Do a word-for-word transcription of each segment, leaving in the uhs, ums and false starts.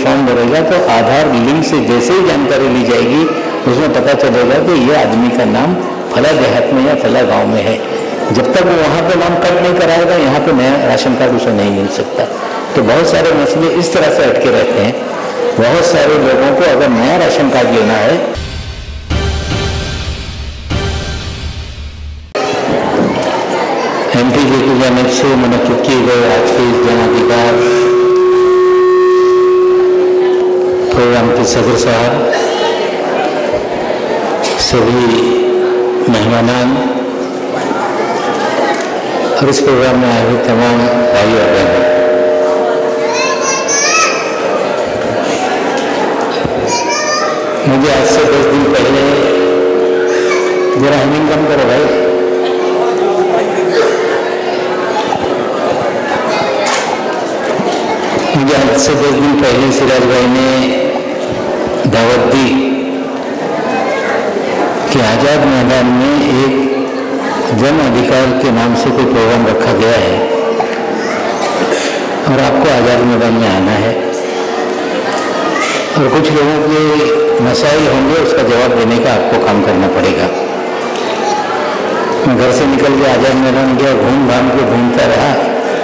Form भरेगा तो आधार link से जैसे ही जानकारी ली जाएगी उसमें पता चलेगा कि ये आदमी का नाम फला देहात में या फला गांव में है। जब तक वो वहाँ पे नाम कट नहीं कराएगा यहाँ पे नया राशन कार्ड उसे नहीं मिल सकता। तो बहुत सारे मसले इस तरह से अटके रहते हैं। बहुत सारे लोगों को अगर नया राशन कार्ड लेना है, एमपी जी की जानिब से मुनक्किद किए गए आज के इस जन अधिकार प्रोग्राम के सदर साहब, सभी मेहमानान और इस प्रोग्राम में आए हुए तमाम भाई और बहनों, मुझे आज से दस दिन पहले, जरा हमिंग कम करो भाई, मुझे आज से दस दिन पहले सिराज भाई ने दावत दी कि आज़ाद मैदान में एक जन अधिकार के नाम से कोई प्रोग्राम रखा गया है और आपको आज़ाद मैदान में आना है और कुछ लोगों के मसाइल होंगे, उसका जवाब देने का आपको काम करना पड़ेगा। मैं घर से निकल के आज़ाद मैदान गया, घूम घाम के घूमता रहा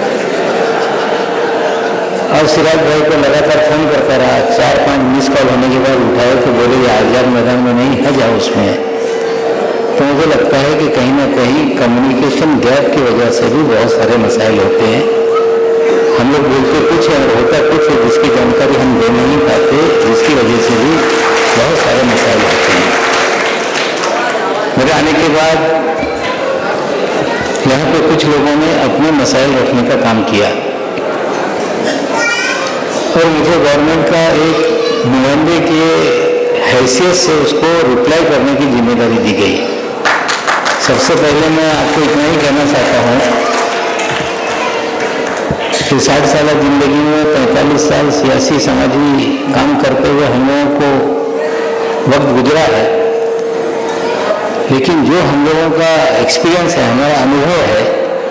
और सिराज भाई को लगातार फ़ोन करता रहा। चार पांच मिस कॉल होने के बाद उठाए तो बोले ये आज़ाद मैदान में नहीं है, जाओ उसमें। तो मुझे लगता है कि कहीं ना कहीं कम्युनिकेशन गैप की वजह से भी बहुत सारे मसाइल होते हैं। हम लोग बोलते कुछ है और होता कुछ है, जिसकी जानकारी हम दे नहीं पाते, जिसकी वजह से भी बहुत सारे मसाइल होते हैं। मेरे आने के बाद यहाँ पे कुछ लोगों ने अपने मसाइल रखने का काम किया और मुझे गवर्नमेंट का एक नुमाइंदे की हैसियत से उसको रिप्लाई करने की जिम्मेदारी दी गई। सबसे पहले मैं आपको इतना ही कहना चाहता हूँ कि साठ साल जिंदगी में पैंतालीस साल सियासी समाजी काम करते हुए हम लोगों को वक्त गुजरा है, लेकिन जो हम लोगों का एक्सपीरियंस है, हमारा अनुभव है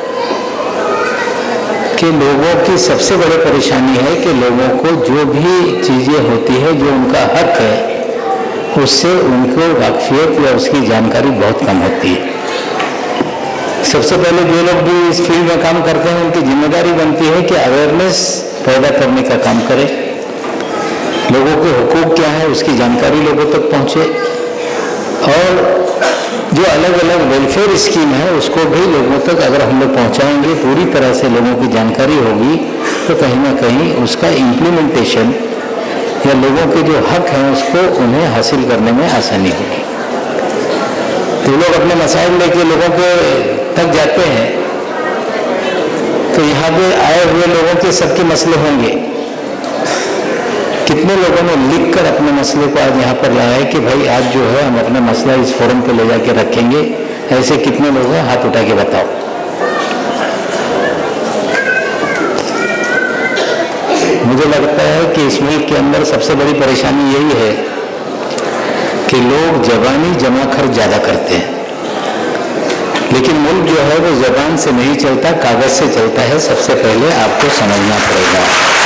कि लोगों की सबसे बड़ी परेशानी है कि लोगों को जो भी चीज़ें होती है, जो उनका हक है, उससे उनको वाकफियत या उसकी जानकारी बहुत कम होती है। सबसे पहले जो लोग भी इस फील्ड में काम करते हैं उनकी जिम्मेदारी बनती है कि अवेयरनेस पैदा करने का काम करें, लोगों के हुकूक क्या है उसकी जानकारी लोगों तक पहुँचे और जो अलग अलग वेलफेयर स्कीम है उसको भी लोगों तक अगर हम लोग पहुँचाएंगे, पूरी तरह से लोगों की जानकारी होगी, तो कहीं ना कहीं उसका इम्प्लीमेंटेशन या लोगों के जो हक हैं उसको उन्हें हासिल करने में आसानी होगी। तो लोग अपने मसाइल लेके लोगों के तक जाते हैं, तो यहाँ पे आए हुए लोगों के सबके मसले होंगे। कितने लोगों ने लिख कर अपने मसले को आज यहाँ पर लाया है कि भाई आज जो है हम अपना मसला इस फोरम पे ले जाके रखेंगे, ऐसे कितने लोग हैं? हाथ उठा के बताओ। मुझे लगता है कि इस मुल्क के अंदर सबसे बड़ी परेशानी यही है कि लोग जबानी जमा खर्च ज़्यादा करते हैं, लेकिन मुल्क जो है वो जबान से नहीं चलता, कागज से चलता है। सबसे पहले आपको समझना पड़ेगा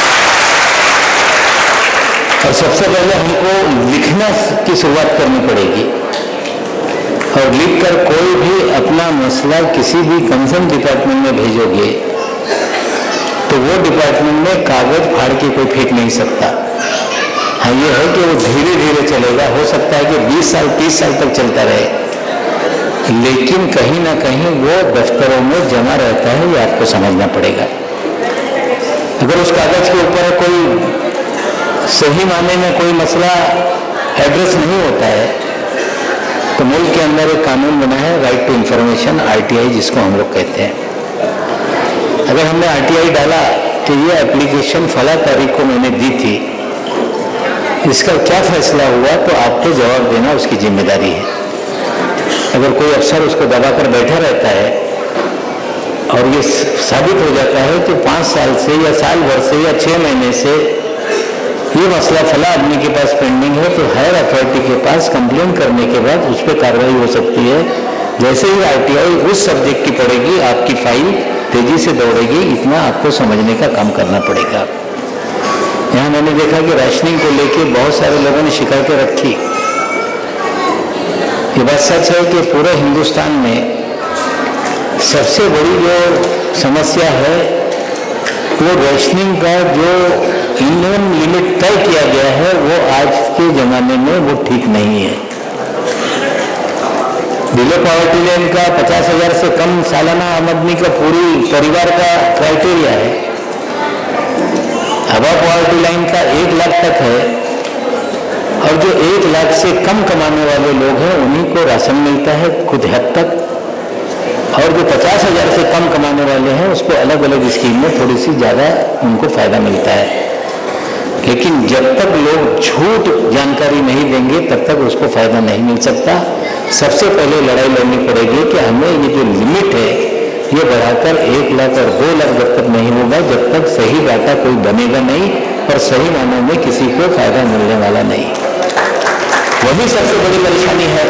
और सबसे पहले हमको लिखना की शुरुआत करनी पड़ेगी और लिखकर कोई भी अपना मसला किसी भी कंसर्न डिपार्टमेंट में भेजोगे तो वो डिपार्टमेंट में कागज फाड़ के कोई फेंक नहीं सकता। हाँ, ये है कि वो धीरे धीरे चलेगा, हो सकता है कि बीस साल तीस साल तक चलता रहे, लेकिन कहीं ना कहीं वो दफ्तरों में जमा रहता है, ये आपको समझना पड़ेगा। अगर उस कागज के ऊपर कोई सही मायने में कोई मसला एड्रेस नहीं होता है तो मुल्क के अंदर एक कानून बना है राइट टू इंफॉर्मेशन, आरटीआई जिसको हम लोग कहते हैं। अगर हमने आरटीआई डाला कि ये एप्लीकेशन फला तारीख को मैंने दी थी, इसका क्या फैसला हुआ, तो आपको जवाब देना उसकी जिम्मेदारी है। अगर कोई अफसर उसको दबाकर बैठा रहता है और ये साबित हो जाता है कि पाँच साल से या साल भर से या छः महीने से ये मसला फला आदमी के पास पेंडिंग है, तो हायर अथॉरिटी के पास कंप्लेन करने के बाद उस पर कार्रवाई हो सकती है। जैसे ही आरटीआई उस सब्जेक्ट की पड़ेगी, आपकी फाइल तेजी से दौड़ेगी। इतना आपको समझने का काम करना पड़ेगा। यहाँ मैंने देखा कि राशनिंग को लेके बहुत सारे लोगों ने शिकायतें रखी। ये बात सच है कि पूरे हिंदुस्तान में सबसे बड़ी जो समस्या है वो राशनिंग का जो इनकम लिमिट तय किया गया है वो आज के ज़माने में वो ठीक नहीं है। बिलो पॉवर्टी लाइन का पचास हजार से कम सालाना आमदनी का पूरी परिवार का क्राइटेरिया है। अबव पॉवर्टी लाइन का एक लाख तक है और जो एक लाख से कम कमाने वाले लोग हैं उन्हीं को राशन मिलता है कुछ हद तक, और जो पचास हजार से कम कमाने वाले हैं उसको अलग अलग स्कीम में थोड़ी सी ज़्यादा उनको फायदा मिलता है। लेकिन जब तक लोग झूठ जानकारी नहीं देंगे तब तक उसको फायदा नहीं मिल सकता। सबसे पहले लड़ाई लड़नी पड़ेगी कि हमें ये जो लिमिट है ये बढ़ाकर एक लाख और दो लाख जब तक नहीं होगा, जब तक सही डाटा कोई बनेगा नहीं और सही मानों में किसी को फायदा मिलने वाला नहीं। वही सबसे बड़ी परेशानी है।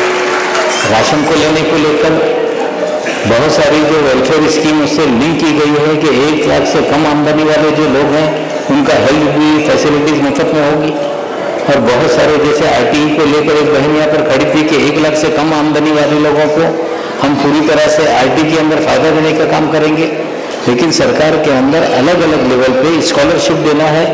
राशन को लेने को लेकर बहुत सारी जो वेलफेयर स्कीम उससे लिंक की गई है कि एक लाख से कम आमदनी वाले जो लोग हैं उनका हेल्थ भी फैसिलिटीज मुफ्त में होगी, और बहुत सारे जैसे आरटीई को लेकर एक बहन यहाँ पर खड़ी थी कि एक लाख से कम आमदनी वाले लोगों को हम पूरी तरह से आरटी के अंदर फायदा देने का काम करेंगे। लेकिन सरकार के अंदर अलग अलग लेवल पे स्कॉलरशिप देना है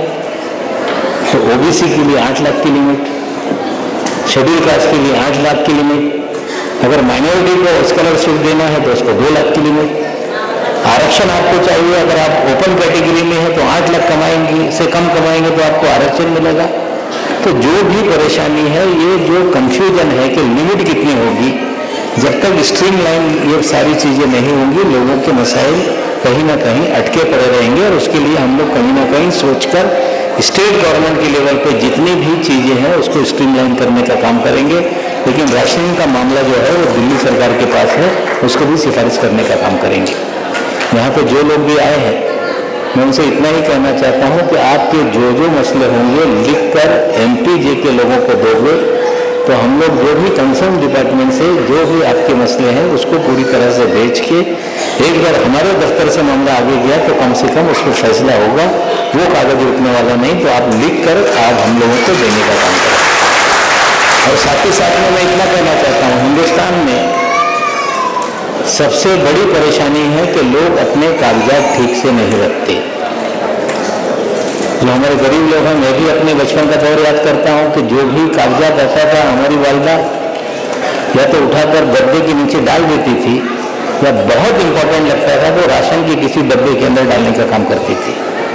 तो ओबीसी के लिए आठ लाख की लिमिट, शेड्यूल कास्ट के लिए आठ लाख की लिमिट, अगर माइनॉरिटी को स्कॉलरशिप देना है तो उसको दो लाख की लिमिट, आरक्षण आपको चाहिए अगर आप ओपन कैटेगरी में है तो आठ लाख कमाएंगे से कम कमाएंगे तो आपको आरक्षण मिलेगा। तो जो भी परेशानी है, ये जो कंफ्यूजन है कि लिमिट कितनी होगी, जब तक स्ट्रीमलाइन ये सारी चीज़ें नहीं होंगी लोगों के मसाइल कहीं ना कहीं अटके पड़े रहेंगे। और उसके लिए हम लोग कहीं ना कहीं सोचकर स्टेट गवर्नमेंट के लेवल पे जितनी भी चीज़ें हैं उसको स्ट्रीमलाइन करने का काम करेंगे। लेकिन राशनिंग का मामला जो है वो दिल्ली सरकार के पास है, उसको भी सिफारिश करने का काम करेंगे। यहाँ पे जो लोग भी आए हैं मैं उनसे इतना ही कहना चाहता हूँ कि आपके जो जो मसले होंगे लिख कर एमपी जे के लोगों को दोगे तो हम लोग जो भी कंसर्न डिपार्टमेंट से जो भी आपके मसले हैं उसको पूरी तरह से भेज के एक बार हमारे दफ्तर से मामला आगे गया तो कम से कम उस पर फैसला होगा, वो कागज रुकने वाला नहीं। तो आप लिख कर आप हम लोगों को देने का काम करें। और साथ ही साथ में मैं इतना कहना चाहता हूँ, हिंदुस्तान में सबसे बड़ी परेशानी है कि लोग अपने कागजात ठीक से नहीं रखते। जो हमारे गरीब लोग हैं, मैं भी अपने बचपन का दौर याद करता हूँ कि जो भी कागजात आता था हमारी वालदा या तो उठाकर गद्दे के नीचे डाल देती थी या बहुत इंपॉर्टेंट लगता था तो राशन के किसी डब्बे के अंदर डालने का काम करती थी।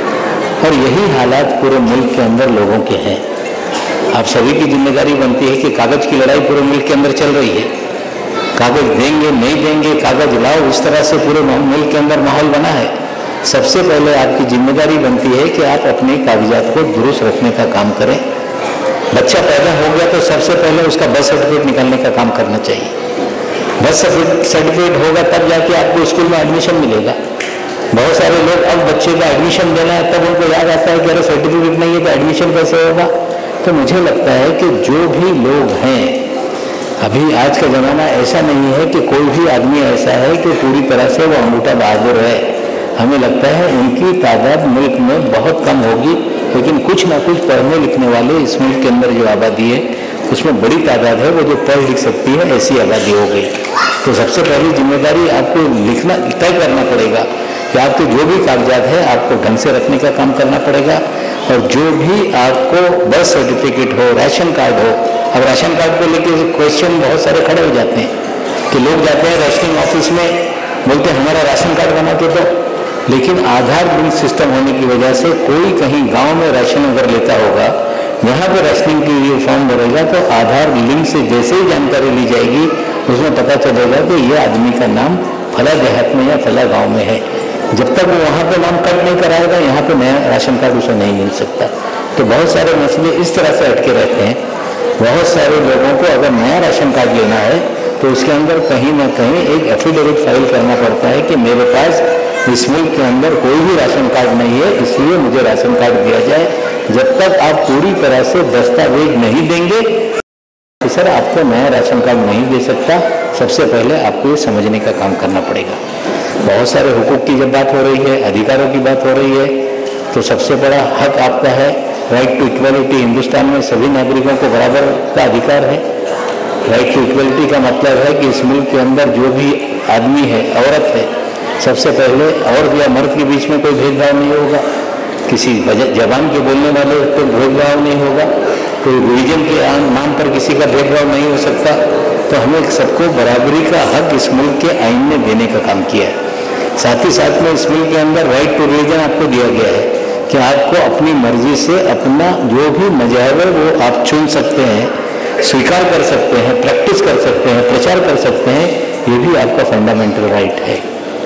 और यही हालात पूरे मुल्क के अंदर लोगों के हैं। आप सभी की जिम्मेदारी बनती है कि कागज की लड़ाई पूरे मुल्क के अंदर चल रही है। कागज देंगे नहीं देंगे, कागज लाओ, इस तरह से पूरे मुल्क के अंदर माहौल बना है। सबसे पहले आपकी जिम्मेदारी बनती है कि आप अपने कागजात को दुरुस्त रखने का काम करें। बच्चा पैदा हो गया तो सबसे पहले उसका बर्थ सर्टिफिकेट निकालने का काम करना चाहिए। बर्थ सर्टिफिकेट होगा तब जाके आपको स्कूल में एडमिशन मिलेगा। बहुत सारे लोग अब बच्चे का एडमिशन देना है तब उनको याद आता है कि अरे सर्टिफिकेट नहीं है तो एडमिशन कैसे होगा। तो मुझे लगता है कि जो भी लोग हैं, अभी आज का ज़माना ऐसा नहीं है कि कोई भी आदमी ऐसा है कि पूरी तरह से वो अंगूठा बहादुर है। हमें लगता है उनकी तादाद मुल्क में बहुत कम होगी, लेकिन कुछ ना कुछ पढ़ने लिखने वाले इस मुल्क के अंदर जो आबादी है उसमें बड़ी तादाद है वो जो पढ़ लिख सकती है, ऐसी आबादी हो गई। तो सबसे पहली जिम्मेदारी आपको लिखना तय करना पड़ेगा कि आपके जो भी कागजात है आपको ढंग से रखने का काम करना पड़ेगा। और जो भी आपको बर्थ सर्टिफिकेट हो, राशन कार्ड हो, अब राशन कार्ड को लेकर क्वेश्चन बहुत सारे खड़े हो जाते हैं कि लोग जाते हैं रजिस्ट्रिंग ऑफिस में, बोलते हैं हमारा राशन कार्ड बना के दो, लेकिन आधार लिंक सिस्टम होने की वजह से कोई कहीं गांव में राशन अगर लेता होगा, यहाँ पर राशनिंग के लिए फॉर्म भरेगा तो आधार लिंक से जैसे ही जानकारी ली जाएगी उसमें पता चलेगा कि ये आदमी का नाम फला देहात में या फला गाँव में है। जब तक वो वहाँ पर नाम कट नहीं कराएगा यहाँ पर नया राशन कार्ड उसे नहीं मिल सकता। तो बहुत सारे मसले इस तरह से अटके रहते हैं। बहुत सारे लोगों को अगर नया राशन कार्ड लेना है तो उसके अंदर कहीं ना कहीं एक एफिडेविट फाइल करना पड़ता है कि मेरे पास इस मुल्क के अंदर कोई भी राशन कार्ड नहीं है, इसलिए मुझे राशन कार्ड दिया जाए। जब तक आप पूरी तरह से दस्तावेज नहीं देंगे सर आपको नया राशन कार्ड नहीं दे सकता। सबसे पहले आपको ये समझने का काम करना पड़ेगा। बहुत सारे हुकूक की जब बात हो रही है, अधिकारों की बात हो रही है, तो सबसे बड़ा हक आपका है, राइट टू इक्वलिटी। हिंदुस्तान में सभी नागरिकों को बराबर का अधिकार है। राइट टू इक्वलिटी का मतलब है कि इस मुल्क के अंदर जो भी आदमी है, औरत है, सबसे पहले औरत या मर्द के बीच में कोई भेदभाव नहीं होगा, किसी जबान के बोलने वाले पर भेदभाव नहीं होगा, कोई रिलीजन के नाम पर किसी का भेदभाव नहीं हो सकता। तो हमें सबको बराबरी का हक इस मुल्क के आईन ने देने का काम किया है। साथ ही साथ में इस मुल्क के अंदर राइट टू रिलीजन आपको दिया गया है कि आपको अपनी मर्जी से अपना जो भी मज़हब है वो आप चुन सकते हैं, स्वीकार कर सकते हैं, प्रैक्टिस कर सकते हैं, प्रचार कर सकते हैं। ये भी आपका फंडामेंटल राइट है।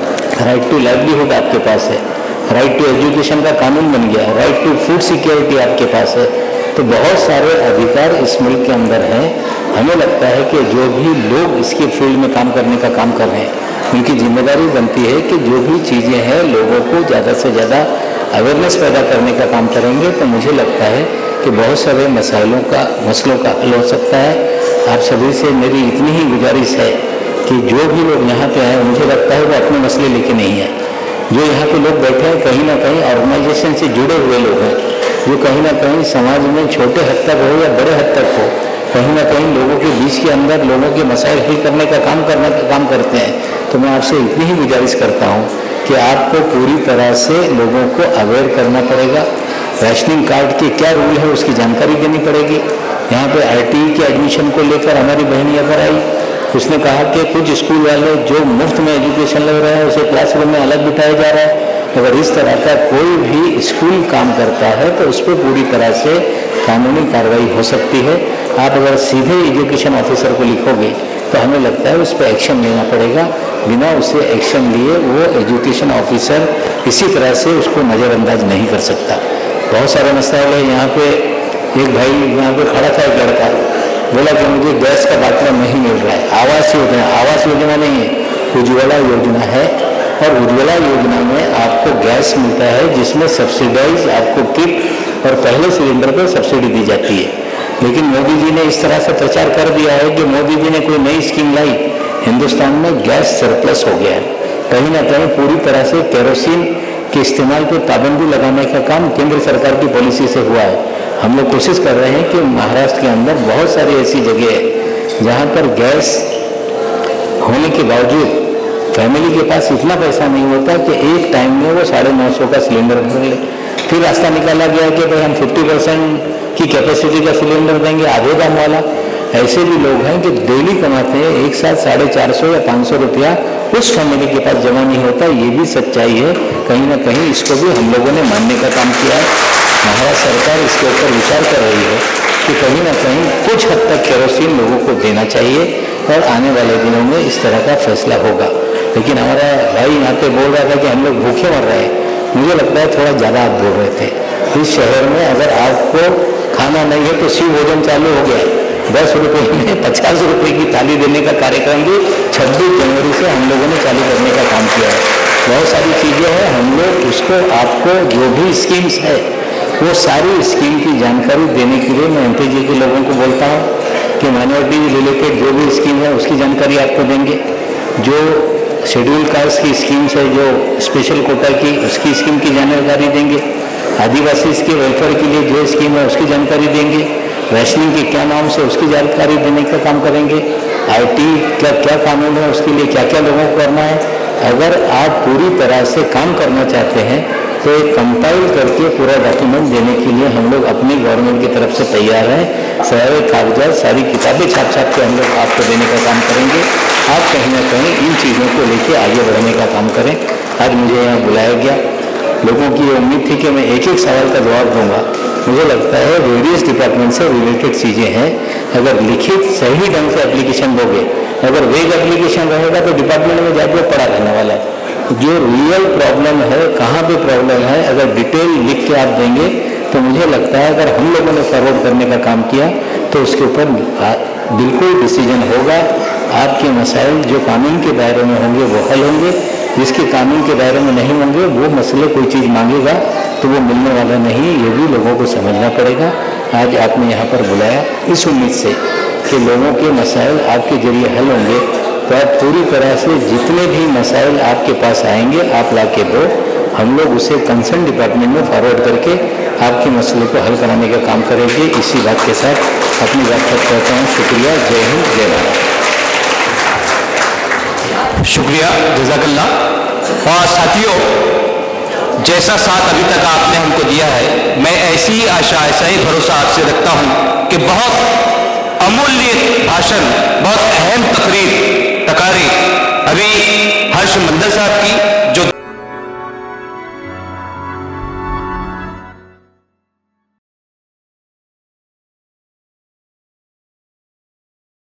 राइट टू लाइवलीहुड आपके पास है, राइट टू एजुकेशन का कानून बन गया, राइट टू फूड सिक्योरिटी आपके पास है। तो बहुत सारे अधिकार इस मुल्क के अंदर हैं। हमें लगता है कि जो भी लोग इसके फील्ड में काम करने का काम कर रहे हैं, उनकी जिम्मेदारी बनती है कि जो भी चीज़ें हैं लोगों को ज़्यादा से ज़्यादा अवेयरनेस पैदा करने का काम करेंगे। तो मुझे लगता है कि बहुत सारे मसाइलों का मसलों का हल हो सकता है। आप सभी से मेरी इतनी ही गुजारिश है कि जो भी लोग यहाँ पे आए, मुझे लगता है वो अपने मसले लेके नहीं है। जो यहाँ पे लोग बैठे हैं कहीं ना कहीं ऑर्गेनाइजेशन से जुड़े हुए लोग हैं, जो कहीं ना कहीं समाज में छोटे हद तक हो या बड़े हद तक हो, कहीं ना कहीं लोगों के बीच के अंदर लोगों के मसाइल हल करने का काम करने का काम करते हैं। तो मैं आपसे इतनी ही गुजारिश करता हूँ कि आपको पूरी तरह से लोगों को अवेयर करना पड़ेगा। राशनिंग कार्ड के क्या रूल है उसकी जानकारी देनी पड़ेगी। यहाँ पे आई टी के एडमिशन को लेकर हमारी बहन यहाँ आई, उसने कहा कि कुछ स्कूल वाले जो मुफ्त में एजुकेशन ले रहे हैं उसे क्लासरूम में अलग बिठाया जा रहा है। अगर इस तरह का कोई भी स्कूल काम करता है तो उस पर पूरी तरह से कानूनी कार्रवाई हो सकती है। आप अगर सीधे एजुकेशन ऑफिसर को लिखोगे तो हमें लगता है उस पर एक्शन लेना पड़ेगा। बिना उसे एक्शन लिए वो एजुकेशन ऑफिसर इसी तरह से उसको नज़रअंदाज नहीं कर सकता। बहुत सारे मसाइल है यहाँ पे। एक भाई यहाँ पे खड़ा था, एक लड़का बोला कि मुझे गैस का बाटला नहीं मिल रहा है। आवास योजना, आवास योजना नहीं है, उज्ज्वला योजना है। और उज्ज्वला योजना में आपको गैस मिलता है जिसमें सब्सिडाइज आपको किट और पहले सिलेंडर पर सब्सिडी दी जाती है। लेकिन मोदी जी ने इस तरह से प्रचार कर दिया है कि मोदी जी ने कोई नई स्कीम लाई, हिंदुस्तान में गैस सरप्लस हो गया है। कहीं ना कहीं पूरी तरह से केरोसिन के इस्तेमाल पर पाबंदी लगाने का काम केंद्र सरकार की पॉलिसी से हुआ है। हम लोग कोशिश कर रहे हैं कि महाराष्ट्र के अंदर बहुत सारी ऐसी जगह है जहाँ पर गैस होने के बावजूद फैमिली के पास इतना पैसा नहीं होता कि एक टाइम में वो साढ़े नौ सौ का सिलेंडर भर ले। फिर रास्ता निकाला गया कि भाई हम फिफ्टी परसेंट की कैपेसिटी का सिलेंडर देंगे, आधे दाम वाला। ऐसे भी लोग हैं कि डेली कमाते हैं एक साथ साढ़े चार सौ या पाँच सौ रुपया, उस फैमिली के पास जमा नहीं होता। ये भी सच्चाई है। कहीं ना कहीं इसको भी हम लोगों ने मानने का काम किया है। महाराष्ट्र सरकार इसके ऊपर विचार कर रही है कि कहीं ना कहीं कुछ हद तक केरोसिन लोगों को देना चाहिए और आने वाले दिनों में इस तरह का फैसला होगा। लेकिन हमारा भाई यहाँ पे बोल रहा था कि हम लोग भूखे मर रहे हैं। मुझे लगता है थोड़ा ज़्यादा आप बोल रहे थे। इस शहर में अगर आपको खाना नहीं है तो शिव भोजन चालू हो गया है। दस रुपये में पचास रुपये की थाली देने का कार्यक्रम भी छब्बीस जनवरी से हम लोगों ने चालू करने का काम किया है। बहुत सारी चीज़ें हैं, हम लोग उसको आपको जो भी स्कीम्स है वो सारी स्कीम की जानकारी देने के लिए मैं एम पी जी के लोगों को बोलता हूँ कि माइनॉरिटी रिलेटेड जो भी स्कीम है उसकी जानकारी आपको देंगे। जो शेड्यूल कास्ट की स्कीम्स है, जो स्पेशल कोटा की उसकी स्कीम की जानकारी देंगे। आदिवासी के वेलफेयर के लिए जो स्कीम है उसकी जानकारी देंगे। राशनिंग के क्या नाम से उसकी जानकारी देने का काम करेंगे। आई टी का क्या कानून है, उसके लिए क्या क्या लोगों को करना है। अगर आप पूरी तरह से काम करना चाहते हैं तो एक कंपाइल करके पूरा डॉक्यूमेंट देने के लिए हम लोग अपनी गवर्नमेंट की तरफ से तैयार हैं। सारे कागजात, सारी किताबें छाप छाप के हम लोग आपको देने का काम करेंगे। आप कहीं ना कहीं इन चीज़ों को लेके आगे बढ़ने का काम करें। आज मुझे यहाँ बुलाया गया, लोगों की उम्मीद थी कि मैं एक एक सवाल का जवाब दूंगा। मुझे लगता है वेरियस डिपार्टमेंट से रिलेटेड चीज़ें हैं। अगर लिखित सही ढंग से एप्लीकेशन दोगे, अगर वेग एप्लीकेशन रहेगा तो डिपार्टमेंट में जाके पड़ा रहने वाला है। जो रियल प्रॉब्लम है, कहाँ पे प्रॉब्लम है, अगर डिटेल लिख के आप देंगे तो मुझे लगता है अगर हम लोगों ने फॉरवर्ड करने का काम किया तो उसके ऊपर बिल्कुल डिसीजन होगा। आपके मसाइल जो कानून के दायरे में होंगे वो हल होंगे, जिसके कानून के दायरे में नहीं होंगे वो मसले कोई चीज़ मांगेगा तो वो मिलने वाला नहीं। ये भी लोगों को समझना पड़ेगा। आज आपने यहाँ पर बुलाया इस उम्मीद से कि लोगों के मसाइल आपके जरिए हल होंगे। तो आप पूरी तरह से जितने भी मसाइल आपके पास आएंगे आप ला के दो, हम लोग उसे कंसर्न डिपार्टमेंट में फॉरवर्ड करके आपके मसले को हल कराने का काम करेंगे। इसी बात के साथ अपनी बात तक कहता हूँ। शुक्रिया। जय हिंद, जय भारत। शुक्रिया, जज़ाकल्लाह। और साथियों, जैसा साथ अभी तक आपने हमको दिया है, मैं ऐसी ही आशा, ऐसा ही भरोसा आपसे रखता हूँ कि बहुत अमूल्य भाषण, बहुत अहम तकरीर तकारीर अभी हर्ष मंडल साहब की जो